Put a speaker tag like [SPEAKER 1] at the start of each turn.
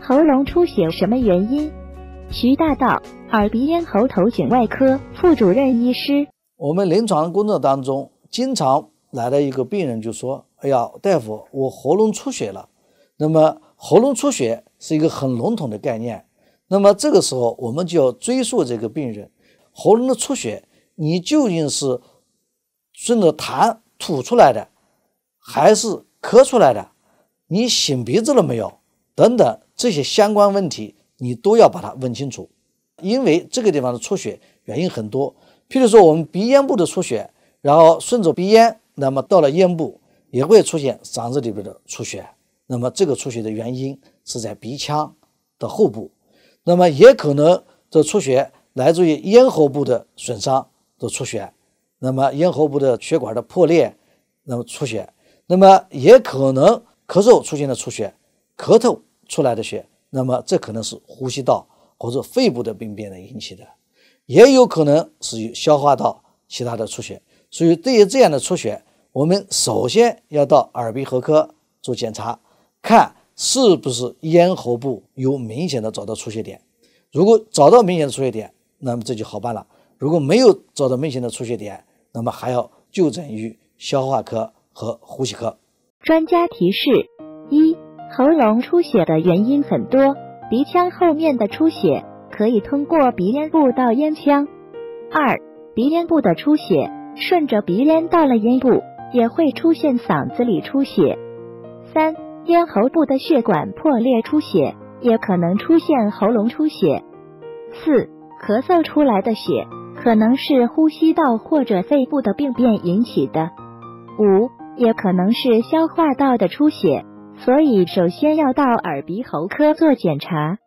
[SPEAKER 1] 喉咙出血什么原因？徐大道，耳鼻咽喉头颈外科副主任医师。
[SPEAKER 2] 我们临床工作当中，经常来的一个病人就说：“哎呀，大夫，我喉咙出血了。”那么喉咙出血是一个很笼统的概念。那么这个时候，我们就要追溯这个病人喉咙的出血，你究竟是顺着痰吐出来的，还是咳出来的？你擤鼻子了没有？等等这些相关问题，你都要把它问清楚。因为这个地方的出血原因很多，譬如说我们鼻咽部的出血，然后顺着鼻咽，那么到了咽部也会出现嗓子里边的出血。那么这个出血的原因是在鼻腔的后部，那么也可能这出血来自于咽喉部的损伤的出血，那么咽喉部的血管的破裂，那么出血，那么也可能咳嗽出现的出血，咳嗽出来的血，那么这可能是呼吸道或者肺部的病变的引起的，也有可能是消化道其他的出血。所以对于这样的出血，我们首先要到耳鼻喉科做检查，看是不是咽喉部有明显的找到出血点。如果找到明显的出血点，那么这就好办了。如果没有找到明显的出血点，那么还要就诊于消化科和呼吸科。
[SPEAKER 1] 专家提示：一、喉咙出血的原因很多，鼻腔后面的出血可以通过鼻咽部到咽腔。二、鼻咽部的出血顺着鼻咽到了咽部，也会出现嗓子里出血。三、咽喉部的血管破裂出血，也可能出现喉咙出血。四、咳嗽出来的血可能是呼吸道或者肺部的病变引起的。五、也可能是消化道的出血，所以首先要到耳鼻喉科做检查。